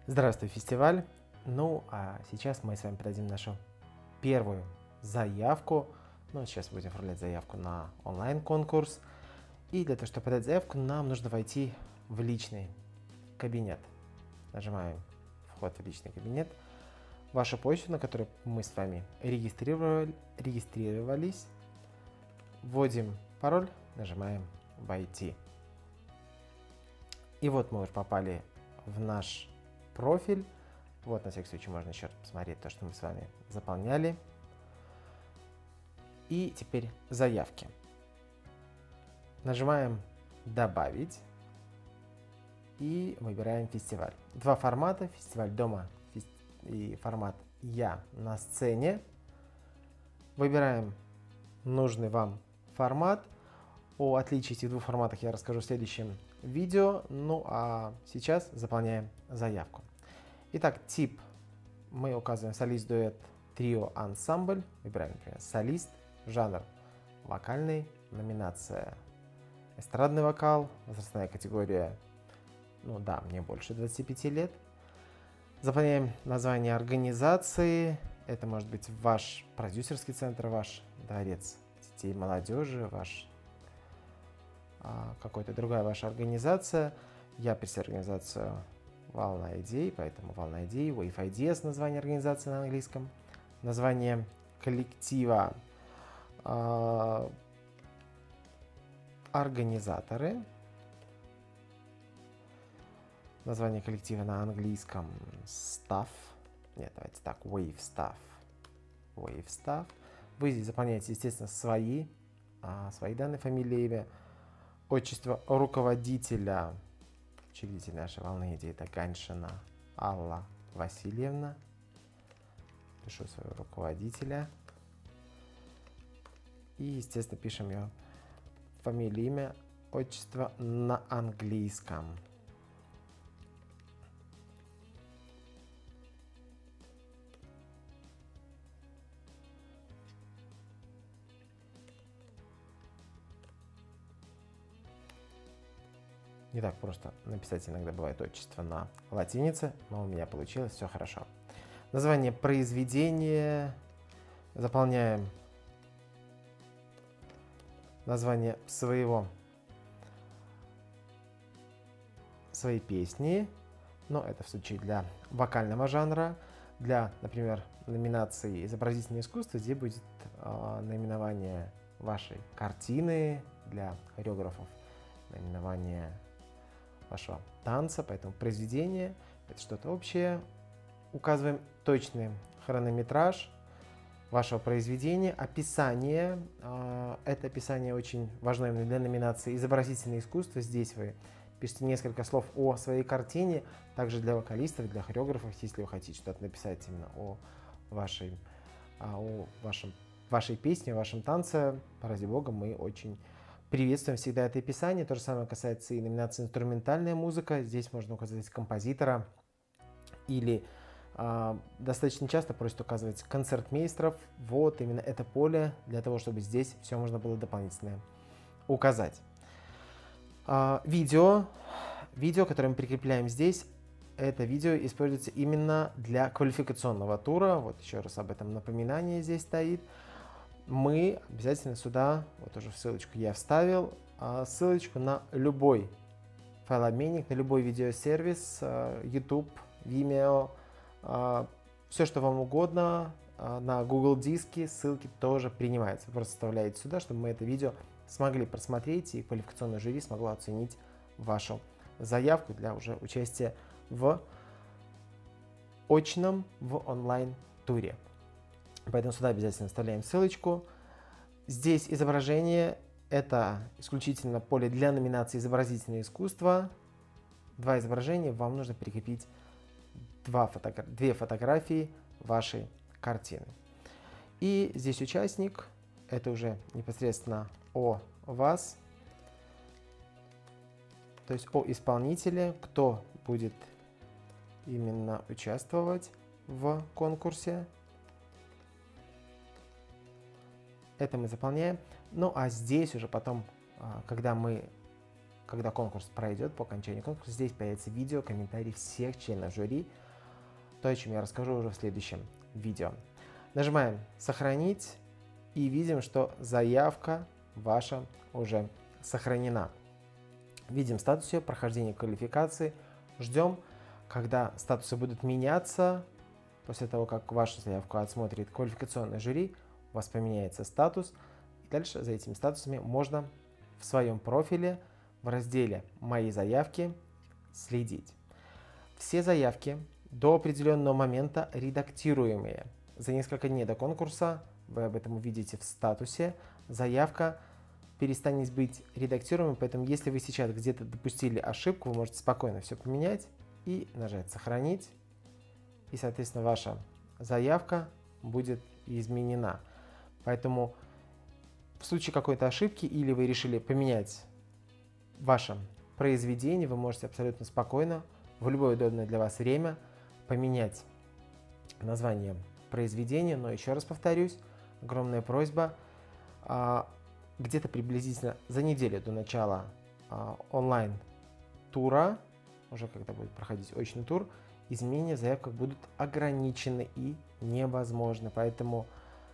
Здравствуй, фестиваль! Ну, а сейчас мы с вами подадим нашу первую заявку. Ну, сейчас будем оформлять заявку на онлайн-конкурс. И для того, чтобы подать заявку, нам нужно войти в личный кабинет. Нажимаем «Вход в личный кабинет». Вашу почту, на которой мы с вами регистрировались. Вводим пароль, нажимаем «Войти». И вот мы уже попали в наш профиль. Вот, на всякий случай, можно еще раз посмотреть то, что мы с вами заполняли. И теперь заявки. Нажимаем «Добавить» и выбираем фестиваль. Два формата: фестиваль дома и формат «Я на сцене». Выбираем нужный вам формат. О отличии этих двух форматах я расскажу в следующем видео. Ну а сейчас заполняем заявку. Итак, тип мы указываем: солист, дуэт, трио, ансамбль. Выбираем, например, солист, жанр вокальный, номинация эстрадный вокал, возрастная категория, ну да, мне больше 25 лет. Заполняем название организации. Это может быть ваш продюсерский центр, ваш дворец детей и молодежи, ваш какая-то другая ваша организация. Я представляю организацию Волна идей, поэтому Волна идей, Wave Ideas, название организации на английском. Название коллектива организаторы. Название коллектива на английском Staff. Нет, давайте так, Wave Staff. Wave Staff. Вы здесь заполняете, естественно, свои данные: фамилия, имя, отчество руководителя, учредитель нашей Волны идей, это Ганьшина Алла Васильевна. Пишу своего руководителя. И, естественно, пишем ее фамилию, имя, отчество на английском. Не так просто написать иногда бывает отчество на латинице, но у меня получилось, все хорошо. Название произведения. Заполняем название своей песни, но это в случае для вокального жанра. Для, например, номинации изобразительное искусство здесь будет наименование вашей картины, для хореографов наименование вашего танца, поэтому произведение — это что-то общее. Указываем точный хронометраж вашего произведения, описание. Это описание очень важно именно для номинации изобразительное искусство. Здесь вы пишите несколько слов о своей картине, также для вокалистов, для хореографов, если вы хотите что-то написать именно о вашей песне, о вашем танце. Ради бога, мы очень приветствуем всегда это описание. То же самое касается и номинации инструментальная музыка. Здесь можно указать композитора или достаточно часто просят указывать концертмейстеров. Вот именно это поле для того, чтобы здесь все можно было дополнительно указать. Видео, которое мы прикрепляем здесь, это видео используется именно для квалификационного тура. Вот еще раз об этом напоминание здесь стоит. Мы обязательно сюда, вот уже ссылочку я вставил, ссылочку на любой файлообменник, на любой видеосервис, YouTube, Vimeo, все, что вам угодно, на Google диски, ссылки тоже принимаются. Вы просто вставляете сюда, чтобы мы это видео смогли просмотреть, и квалификационное жюри смогло оценить вашу заявку для уже участия в очном, в онлайн-туре. Поэтому сюда обязательно вставляем ссылочку. Здесь изображение — это исключительно поле для номинации изобразительное искусство. Два изображения, вам нужно прикрепить две фотографии вашей картины. И здесь участник — это уже непосредственно о вас, то есть о исполнителе, кто будет именно участвовать в конкурсе. Это мы заполняем. Ну а здесь уже потом, когда мы когда конкурс пройдет, по окончанию конкурса, здесь появится видео, комментарии всех членов жюри, то, о чем я расскажу уже в следующем видео. Нажимаем «Сохранить» и видим, что заявка ваша уже сохранена. Видим статус ее прохождения квалификации. Ждем, когда статусы будут меняться. После того, как вашу заявку отсмотрит квалификационное жюри, у вас поменяется статус. И дальше за этими статусами можно в своем профиле в разделе «Мои заявки» следить. Все заявки до определенного момента редактируемые. За несколько дней до конкурса, вы об этом увидите в статусе, заявка перестанет быть редактируемой, поэтому если вы сейчас где-то допустили ошибку, вы можете спокойно все поменять и нажать «Сохранить», и, соответственно, ваша заявка будет изменена. Поэтому в случае какой-то ошибки или вы решили поменять ваше произведение, вы можете абсолютно спокойно в любое удобное для вас время поменять название произведения, но еще раз повторюсь, огромная просьба где-то приблизительно за неделю до начала онлайн-тура, уже когда будет проходить очный тур, изменения в заявках будут ограничены и невозможны. Поэтому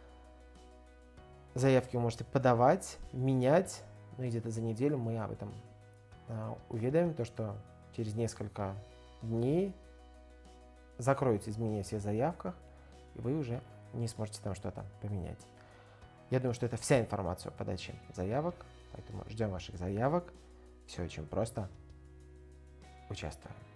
заявки вы можете подавать, менять, но где-то за неделю мы об этом уведомим, то что через несколько дней закроются изменения в всех заявках, и вы уже не сможете там что-то поменять. Я думаю, что это вся информация о подаче заявок, поэтому ждем ваших заявок. Все очень просто. Участвуем.